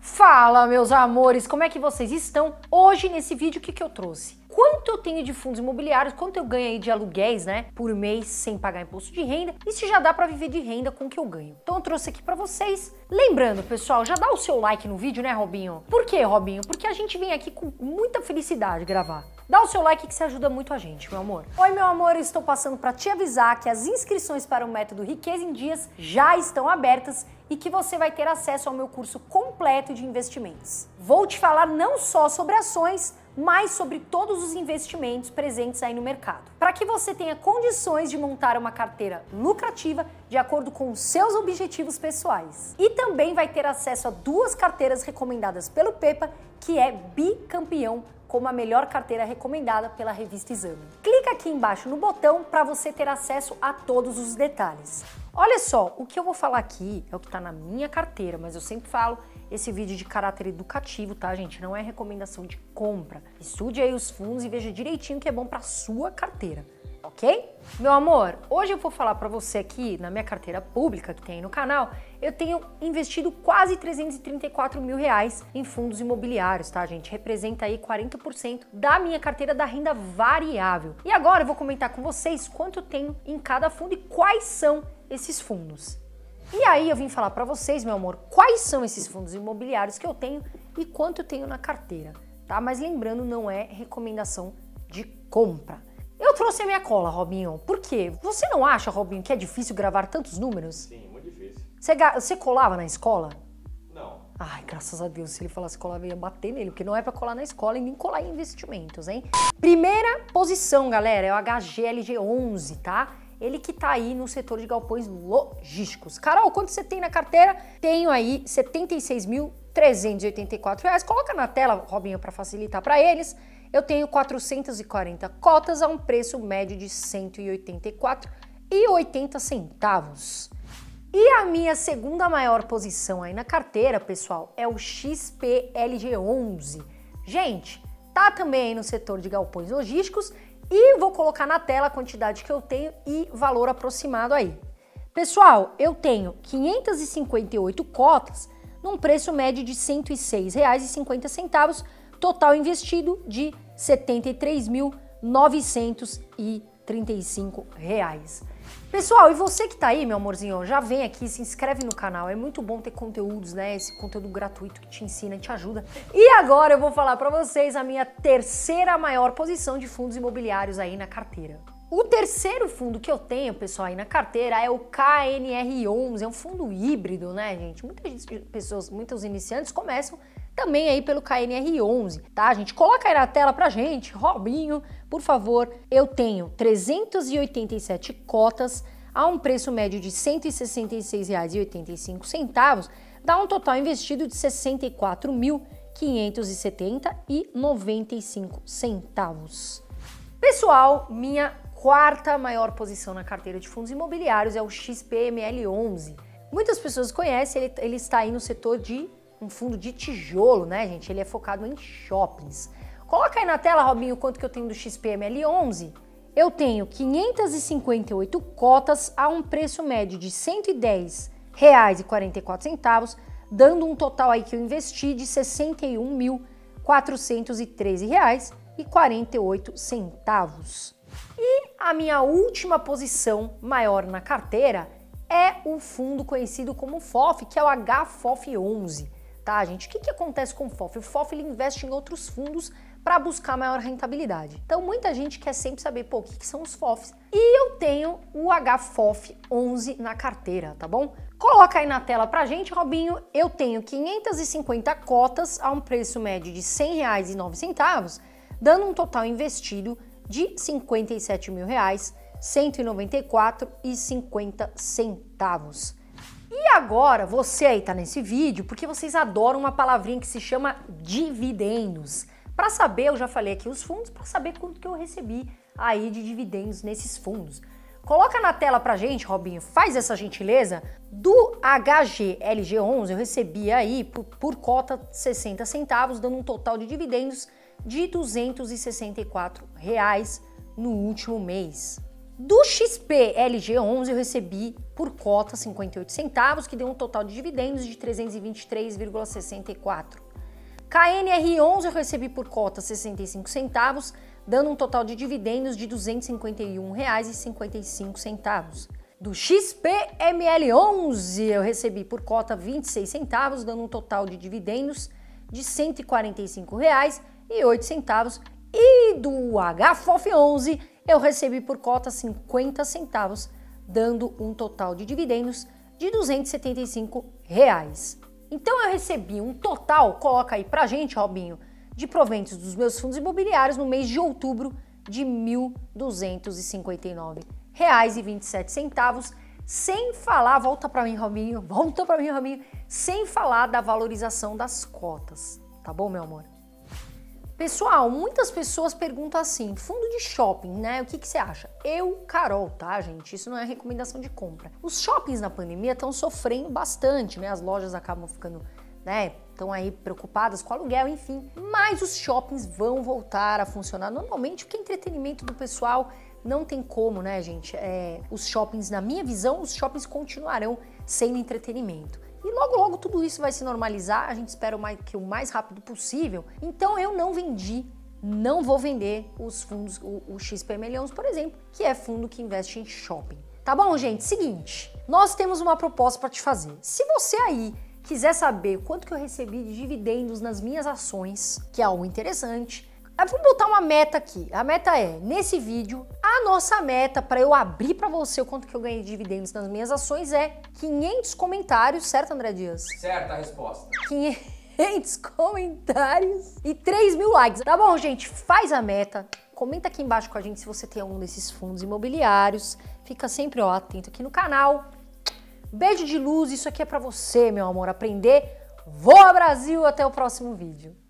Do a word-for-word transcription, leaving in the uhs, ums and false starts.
Fala, meus amores, como é que vocês estão? Hoje, nesse vídeo, o que que eu trouxe? Quanto eu tenho de fundos imobiliários, quanto eu ganho aí de aluguéis, né, por mês sem pagar imposto de renda e se já dá pra viver de renda com o que eu ganho. Então eu trouxe aqui pra vocês. Lembrando, pessoal, já dá o seu like no vídeo, né, Robinho? Por quê, Robinho? Porque a gente vem aqui com muita felicidade gravar. Dá o seu like que isso ajuda muito a gente, meu amor. Oi, meu amor, eu estou passando para te avisar que as inscrições para o método Riqueza em Dias já estão abertas e que você vai ter acesso ao meu curso completo de investimentos. Vou te falar não só sobre ações, mas sobre todos os investimentos presentes aí no mercado, para que você tenha condições de montar uma carteira lucrativa de acordo com os seus objetivos pessoais. E também vai ter acesso a duas carteiras recomendadas pelo Pepa, que é bicampeão como a melhor carteira recomendada pela revista Exame. Clica aqui embaixo no botão para você ter acesso a todos os detalhes. Olha só, o que eu vou falar aqui é o que está na minha carteira, mas eu sempre falo, esse vídeo de caráter educativo, tá, gente? Não é recomendação de compra. Estude aí os fundos e veja direitinho o que é bom para sua carteira, ok? Meu amor, hoje eu vou falar para você aqui, na minha carteira pública que tem aí no canal, eu tenho investido quase trezentos e trinta e quatro mil reais em fundos imobiliários, tá, gente? Representa aí quarenta por cento da minha carteira da renda variável. E agora eu vou comentar com vocês quanto eu tenho em cada fundo e quais são esses fundos. E aí eu vim falar para vocês, meu amor, quais são esses fundos imobiliários que eu tenho e quanto eu tenho na carteira, tá? Mas lembrando, não é recomendação de compra. Eu trouxe a minha cola, Robinho. Por quê? Você não acha, Robinho, que é difícil gravar tantos números? Sim, muito difícil. Você, você colava na escola? Não. Ai, graças a Deus, se ele falasse colar, eu ia bater nele, porque não é pra colar na escola e nem colar em investimentos, hein? Primeira posição, galera, é o H G L G onze, tá? Ele que tá aí no setor de galpões logísticos. Carol, quanto você tem na carteira? Tenho aí setenta e seis mil trezentos e oitenta e quatro reais. Coloca na tela, Robinho, para facilitar para eles. Eu tenho quatrocentas e quarenta cotas a um preço médio de cento e oitenta e quatro reais e oitenta centavos. E a minha segunda maior posição aí na carteira, pessoal, é o X P L G onze. Gente, tá também aí no setor de galpões logísticos e vou colocar na tela a quantidade que eu tenho e valor aproximado aí. Pessoal, eu tenho quinhentas e cinquenta e oito cotas num preço médio de cento e seis reais e cinquenta centavos, total investido de setenta e três mil novecentos e trinta e cinco reais. Pessoal, e você que tá aí, meu amorzinho, já vem aqui, se inscreve no canal, é muito bom ter conteúdos, né, esse conteúdo gratuito que te ensina e te ajuda. E agora eu vou falar pra vocês a minha terceira maior posição de fundos imobiliários aí na carteira. O terceiro fundo que eu tenho, pessoal, aí na carteira é o K N R onze, é um fundo híbrido, né, gente? Muitas pessoas, muitos iniciantes começam também aí pelo K N R onze, tá, gente? Coloca aí na tela pra gente, Robinho, por favor. Eu tenho trezentas e oitenta e sete cotas a um preço médio de cento e sessenta e seis reais e oitenta e cinco centavos, dá um total investido de sessenta e quatro mil quinhentos e setenta reais e noventa e cinco centavos. Pessoal, minha quarta maior posição na carteira de fundos imobiliários é o X P M L onze. Muitas pessoas conhecem, ele, ele está aí no setor de um fundo de tijolo, né, gente? Ele é focado em shoppings. Coloca aí na tela, Robinho, quanto que eu tenho do X P M L onze. Eu tenho quinhentas e cinquenta e oito cotas a um preço médio de cento e dez reais e quarenta e quatro centavos, dando um total aí que eu investi de sessenta e um mil quatrocentos e treze reais e quarenta e oito centavos. E a minha última posição maior na carteira é o fundo conhecido como F O F, que é o H F O F onze. Tá, gente? O que, que acontece com o F O F? O F O F ele investe em outros fundos para buscar maior rentabilidade. Então, muita gente quer sempre saber, pô, o que, que são os F O Fs? E eu tenho o H F O F onze na carteira, tá bom? Coloca aí na tela pra gente, Robinho. Eu tenho quinhentas e cinquenta cotas a um preço médio de cem reais e nove centavos, dando um total investido de cinquenta e sete mil reais, cento e noventa e quatro reais e cinquenta centavos. E agora, você aí tá nesse vídeo porque vocês adoram uma palavrinha que se chama dividendos. Para saber, eu já falei aqui os fundos, para saber quanto que eu recebi aí de dividendos nesses fundos. Coloca na tela pra gente, Robinho, faz essa gentileza. Do H G L G onze eu recebi aí por, por cota sessenta centavos, dando um total de dividendos de duzentos e sessenta e quatro reais no último mês. Do X P L G onze eu recebi por cota cinquenta e oito centavos, que deu um total de dividendos de trezentos e vinte e três vírgula sessenta e quatro. K N R onze eu recebi por cota sessenta e cinco centavos, dando um total de dividendos de duzentos e cinquenta e um reais e cinquenta e cinco centavos. Do X P M L onze eu recebi por cota vinte e seis centavos, dando um total de dividendos de cento e quarenta e cinco reais e oito centavos. E do H F O F onze eu recebi por cota cinquenta centavos, dando um total de dividendos de duzentos e setenta e cinco reais. Então eu recebi um total, coloca aí pra gente, Robinho, de proventos dos meus fundos imobiliários no mês de outubro de mil duzentos e cinquenta e nove reais e vinte e sete centavos, sem falar, volta pra mim, Robinho, volta pra mim, Robinho, sem falar da valorização das cotas, tá bom, meu amor? Pessoal, muitas pessoas perguntam assim, fundo de shopping, né? O que, que você acha? Eu, Carol, tá, gente? Isso não é recomendação de compra. Os shoppings na pandemia estão sofrendo bastante, né? As lojas acabam ficando, né? Estão aí preocupadas com aluguel, enfim. Mas os shoppings vão voltar a funcionar normalmente, porque entretenimento do pessoal não tem como, né, gente? É, os shoppings, na minha visão, os shoppings continuarão sendo entretenimento. E logo, logo tudo isso vai se normalizar, a gente espera o mais, que o mais rápido possível. Então eu não vendi, não vou vender os fundos, o, o X P M L onze, por exemplo, que é fundo que investe em shopping. Tá bom, gente? Seguinte, nós temos uma proposta para te fazer. Se você aí quiser saber quanto que eu recebi de dividendos nas minhas ações, que é algo interessante, vamos botar uma meta aqui. A meta é, nesse vídeo, a nossa meta para eu abrir para você o quanto que eu ganhei de dividendos nas minhas ações é quinhentos comentários, certo, André Dias? Certa a resposta. quinhentos comentários e três mil likes. Tá bom, gente? Faz a meta. Comenta aqui embaixo com a gente se você tem algum desses fundos imobiliários. Fica sempre, ó, atento aqui no canal. Beijo de luz. Isso aqui é para você, meu amor, aprender. Voa Brasil! Até o próximo vídeo.